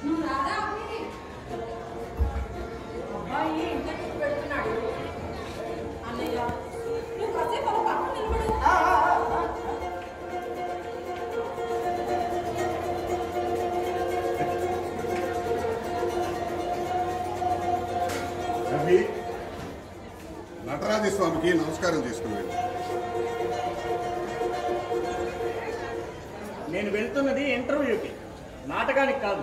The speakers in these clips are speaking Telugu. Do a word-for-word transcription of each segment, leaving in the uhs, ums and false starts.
నువ్వు రారా అబ్బాయి ఇంటర్వ్యూ పెడుతున్నాడు. అన్నయ్య నువ్వు కాసేపు అలా పక్కన నిలబడు. రవి నటరాజ స్వామికి నమస్కారం చేసుకున్నాను. నేను వెళ్తున్నది ఇంటర్వ్యూకి, నాటకానికి కాదు.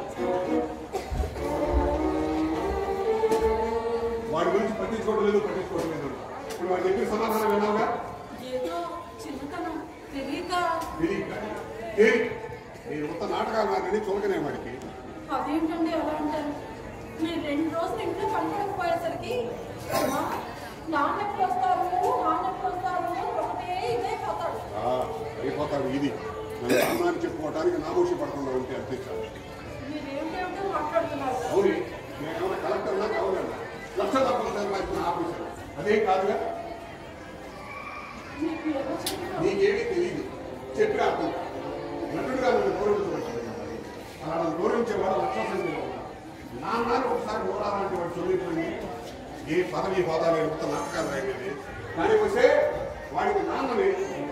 వాడి గురించి పట్టించుకోవడం లేదు పట్టించుకోవడం లేదు ఇప్పుడు వాడు చెప్పిన సమాధానం విన్నావుగా. ఏదో చిన్నతనం తెలియక తెలియక నేను మొత్తం నాటకాలు మాట్లాడి చూడకనే వాడికి. అదేంటండి అలా అంటారు? మీరు రెండు రోజులు ఇంట్లో కనపడకపోయేసరికి నాన్నెప్పుడు వస్తారు నాన్నెప్పుడు వస్తారు ఒకటే ఇదే పోతాడు అయిపోతాడు. ఇది నన్ను అన్నాన్ని చెప్పుకోవడానికి నామోషి పడకుండా ఉంటే అంతే చాలు. మీరేమిటేమిటో మాట్లాడుతున్నారు. అవును, నేనేమన్నా కలెక్టర్లా కావాలన్నా లక్ష తప్పకుండా ఆఫీసర్ అదేం కాదుగా. నీకేమీ తెలియదు చెప్పి అర్థం నటుడుగా నన్ను గౌరవించవచ్చు. అలా నన్ను గౌరవించేవాడు లక్ష సంఖ్యలో ఉన్నారు. నాన్న ఒకసారి ఓడాలంటే వాడు చదివిపోయింది ఏ పదవి హోదా లేదు, మొత్తం నాటకాలు రాయలేదు. కానీ వస్తే వాడికి నాన్నని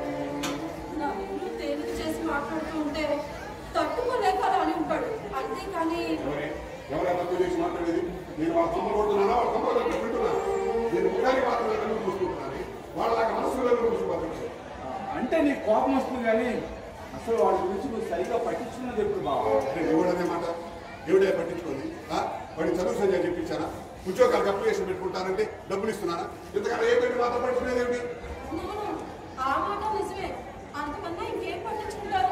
తేలిక చేసి మాట్లాడుతూ ఉంటే తట్టుకోలేక అలా అని ఉంటాడు. అంతేకాని ఎవరైనా తక్కువ చేసి మాట్లాడేది? నేను వాళ్ళ తమ్మ కొడుతున్నానా వాళ్ళ తమ్మ వింటున్నాను. నేను ముఖానికి మాత్రం కనుక చూసుకుంటున్నాను, వాళ్ళకి మనసులో చూసుకోవాలి. అంటే నీకు కోపం వస్తుంది కానీ అసలు వాళ్ళ గురించి నువ్వు సరిగ్గా పట్టించుకున్నది ఎప్పుడు బాబు? ఎవడనే మాట ఎవడే పట్టించుకోండి. వాడికి చదువు సంజయ్ చెప్పించానా? ఉద్యోగాలకు అప్లికేషన్ పెట్టుకుంటానంటే డబ్బులు ఇస్తున్నానా? ఇంతకన్నా ఏ పెట్టి మాత్రం పట్టించుకునేది ఏమిటి? ఆ మాట నిజమే. అంతకన్నా ఇంకేం పట్టించుకుంటారు?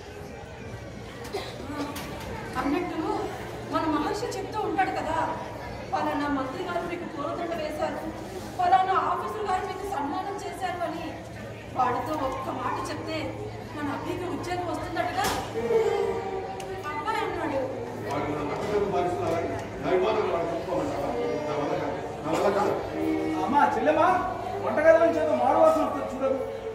అన్నట్టు మన మహర్షి చెప్తూ ఉంటాడు కదా, ఫలానా మంత్రి గారు మీకు పూలదండ వేశారు, ఫలానా ఆఫీసర్ గారు మీకు సన్మానం చేశారు అని వాడితో ఒక్క మాట చెప్తే మన అబ్బాయికి ఉద్యోగం వస్తుందటగా అబ్బాయి అన్నాడు. అమ్మా చెల్లెమ్మా వంటగది నుంచి ఏదో మాడవాల్సిన వస్తుంది చూడదు.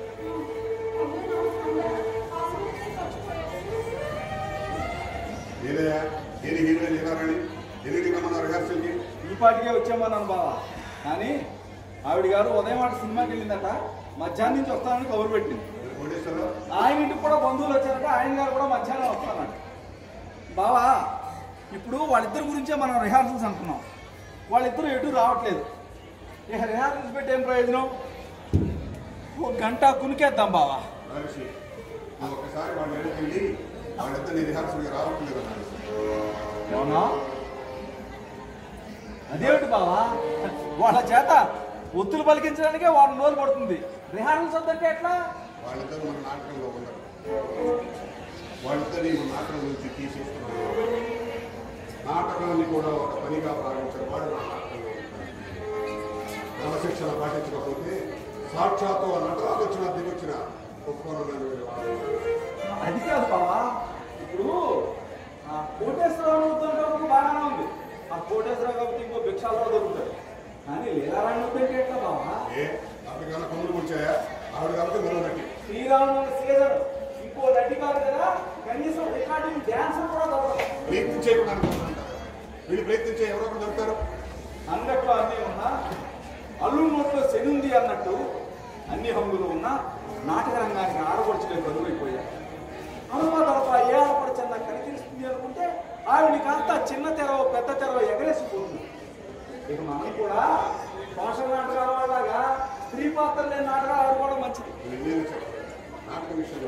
ఈ పాటికే వచ్చామన్నాను బావా, కానీ ఆవిడ గారు ఉదయం మాట సినిమాకి వెళ్ళిందట, మధ్యాహ్నం నుంచి వస్తానని కబురు పెట్టింది. ఆయన ఇంటికి కూడా బంధువులు వచ్చారట, ఆయన గారు కూడా మధ్యాహ్నం వస్తానట. బావా ఇప్పుడు వాళ్ళిద్దరి గురించే మనం రిహార్సల్స్ అంటున్నాం, వాళ్ళిద్దరూ ఎటు రావట్లేదు. ఇక రిహార్సల్స్ పెట్టి ఏం ప్రయోజనం? ఒక గంట కునికేద్దాం బావా. ఒకసారి వాళ్ళు వెళ్ళి వాళ్ళిద్దరు రిహార్సల్గా రావట్లేదు. అవునా? అదేమిటి బావా, వాళ్ళ చేత ఒత్తులు పలికించడానికే వారం రోజులు పడుతుంది, రిహార్సల్స్ వద్దంటే ఎట్లా? వాళ్ళిద్దరు మన నాటకంలో ఉండరు, వాళ్ళిద్దరిని మన నాటకం నుంచి తీసేస్తున్నారు. నాటకాన్ని కూడా ఒక పనిగా భావించిన వాడు నా నాటకంలో ఉంటాడు. క్రమశిక్షణ పాటించకపోతే సాక్షాత్తు ఆ నటరాజు వచ్చిన దిగొచ్చిన ఒప్పుకోనని అది కాదు బావా, ఇప్పుడు ఆ కోటేశ్వరరావు కాబట్టి బాగానే ఉంది, ఆ కోటేశ్వరరావు కాబట్టి ఇంకో భిక్షాలు దొరుకుతాయి, కానీ లీలారాయణ వద్దంటే ఎట్లా బావా? ఏ అప్పటికన్నా కొమ్ములు కూర్చాయా? ఆవిడ కాబట్టి మరో నటి శ్రీరాముడు సీజన్ ఇంకో నటి కాదు కదా, కనీసం రికార్డింగ్ డ్యాన్స్ కూడా దొరకదు. ప్రయత్నించేయకుండా అనుకుంటున్నాను, వీళ్ళు ప్రయత్నించే ఎవరో ఒకరు దొరుకుతారు అన్నట్టు అన్నీ ఉన్నా అల్లు నోట్లో శని ఉంది అన్నట్టు అన్ని హంగులు ఉన్నా నాటక రంగానికి ఆడపడుచులే కరువైపోయాయి. అనుమా తరఫ ఏ ఆడపడుచన్నా కనిపిస్తుంది అనుకుంటే ఆవిడ కాస్త చిన్న తెరవ పెద్ద తెరవ ఎగరేసిపోతుంది. ఇక మనం కూడా సోషల్ నాటకాల వాళ్ళగా స్త్రీ పాత్రలు లేని నాటకాలు ఆడుకోవడం మంచిది. నాటక విషయంలో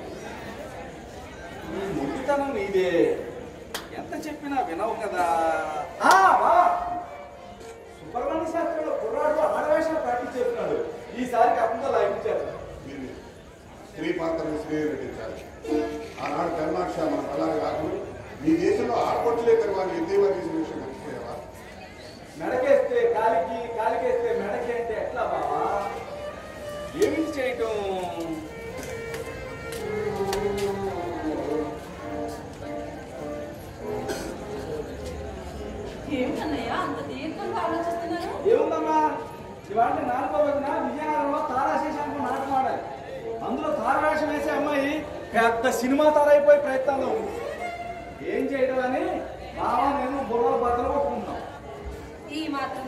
ఈ మొండితనం నీదే, ఎంత చెప్పినా వినవు కదా. సుబ్రహ్మణ్య శాస్త్రిలో కుర్రాడు ఆడవేషాలు ప్రాక్టీస్ చేస్తున్నాడు, ఈసారికి అప్పుడు లాగించారు. స్త్రీ పాత్రని స్త్రీ నటించాలి. ఆనాడు కర్ణాక్ష మన అలాగే కాకుండా మీ దేశంలో ఆడపడుచులే కదా వాళ్ళు ఎద్దేవా చేసిన విషయం మర్చిపోయావా? మెడకేస్తే కాలికి, కాలికేస్తే మెడకి అంటే ఎట్లా బావా? ఏమి చేయటం? ఏమిటన్నయ్యా అంత దీర్ఘంగా ఆలోచిస్తున్నారు? ఏముందమ్మా, ఇవాళ నాలుగో రోజున విజయనగరంలో తారాశేషానికి నాటకం ఆడాలి. అందులో తారవేషం వేసే అమ్మాయి పెద్ద సినిమా తారైపోయే ప్రయత్నంలో ఉంది. ఏం చేయడం అని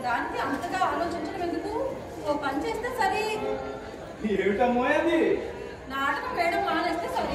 దానికి అంతగా ఆలోచించడం ఎందుకు? ఓ పని చేస్తే సరే. ఏమిటమ్మో అది? నాటకం వేయడం మానేస్తే సరే.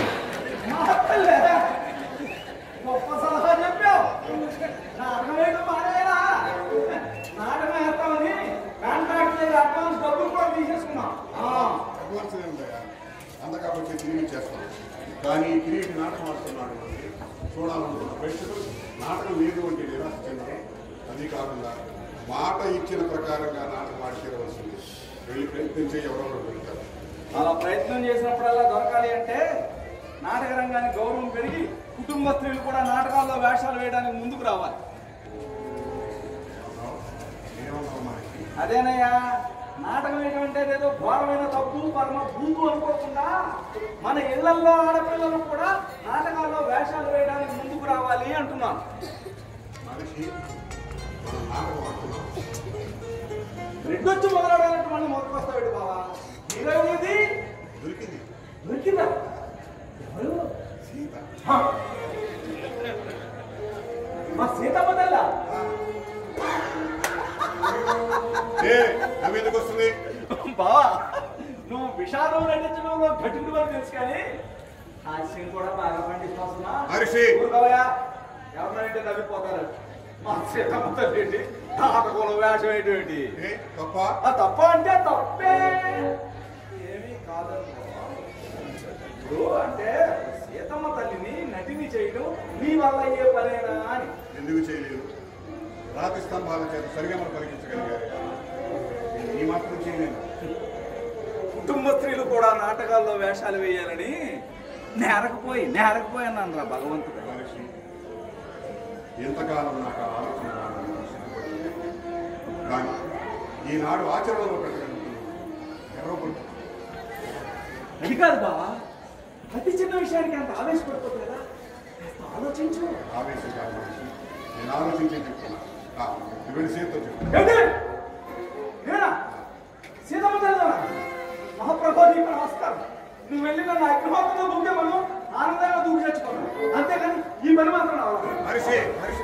గొప్ప సలహా చెప్పావు. నాటకం వేయడం మానేలా? నాటకం వేస్తామని కాంట్రాక్ట్ మీద అడ్వాన్స్ డబ్బులు కూడా తీసేసుకున్నాం. అడ్వాన్స్ ఏముంటాయా? అంత కాబట్టి తిరిగి చేస్తాం. కానీ తిరిగి నాటకం ఆడుతున్నాడు అంటే చూడాలనుకున్న ప్రేక్షకులు నాటకం లేదు అంటే నిరాశ చెందడం. అది కాకుండా మాట ఇచ్చిన ప్రకారంగా నాటకం ఆడి తీరవలసింది. వెళ్ళి ప్రయత్నించే ఎవరెవరు వెళ్తారు. అలా ప్రయత్నం చేసినప్పుడల్లా దొరకాలి అంటే నాటక రంగానికి గౌరవం పెరిగి కుటుంబ స్త్రీలు కూడా నాటకాల్లో వేషాలు వేయడానికి ముందుకు రావాలి. అదేనయ్యా, నాటకం ఏంటంటే ఏదో ఘోరమైన తప్పు పరమ భూతు అనుకోకుండా మన ఇళ్లలో ఆడపిల్లలు కూడా నాటకాల్లో వేషాలు వేయడానికి ముందుకు రావాలి అంటున్నాను. మనిషి మనం నాటకం ఆడుతున్నాం. రెండొచ్చి మొదలడానికి మనం మొదటికి వస్తాడు బావా. హీరోయిన్ది దొరికింది. దొరికిందా? సీత. మా సీతమ్మ తల్ల. అవి ఎందుకు వస్తుంది బావా? నువ్వు విషాదం నటించడంలో గట్టిడు వరకు తెలుసు కానీ హాస్యం కూడా బాగా పండిస్తున్నా. ఎవరినంటే నవ్విపోతారు. మా సీతమ్మ తల్లి ఏంటి నాటకంలో వేషం ఏంటి? తప్ప తప్ప అంటే తప్పే ఏమీ కాదు. అంటే సీతమ్మ తల్లిని నటిని చేయడం నీ వల్ల అయ్యే పనేనా అని. ఎందుకు చేయలేదు? రాతి స్తంభాల చేత సరిగమలు పలికించగలిగారు. ఈ మాత్రం చేయలేదు. కుటుంబ స్త్రీలు కూడా నాటకాల్లో వేషాలు వేయాలని నేరకపోయి నేరకపోయి అన్నాను రా భగవంతుడు. మనిషి ఎంతకాలం నాకు ఆలోచన కానీ ఈనాడు ఆచరణలో పెట్టగలుగుతున్నాను. ఎవరో పడుతుంది. అది కాదు బావా, ప్రతి చిన్న విషయానికి అంత ఆవేశపడిపోతుంది కదా. ఆలోచించు. ఆవేశం కాదు మనిషి, నేను ఆలోచించే చెప్తున్నా. ఇవన్నీ సీతతో చెప్తున్నా. సీతమ్మ తల్లి మహాప్రభు నీకు నమస్కారం. నువ్వు వెళ్ళి నన్ను అగ్నిహోత్రంలో దూకే మనం ఆనందంగా దూకి చచ్చిపోతాను. అంతేకాని ఈ పని మాత్రం రావాలి. మనిషి మనిషి